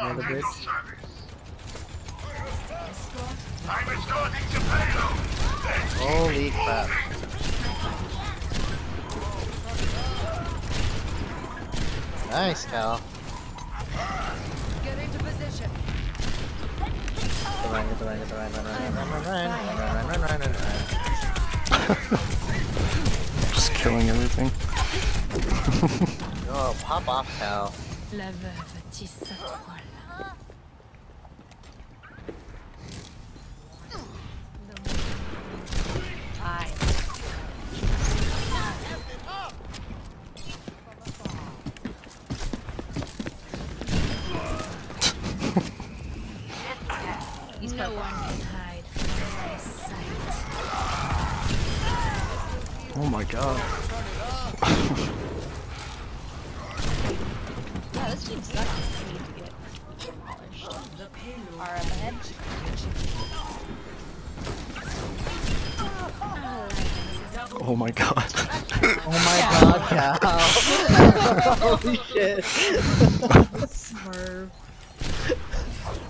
near the bridge. I'm resorting to payload. Holy crap. Nice, Cal. Get into position. Run, run. Just killing everything. Oh, pop off, Cal. La veuve tisse sa toile. Aye. No one can hide from my sight. Oh my god. Yeah, this team sucks. I need to get demolished. Are up ahead. Oh my god. Oh my god, Cal. Holy shit. Smurf.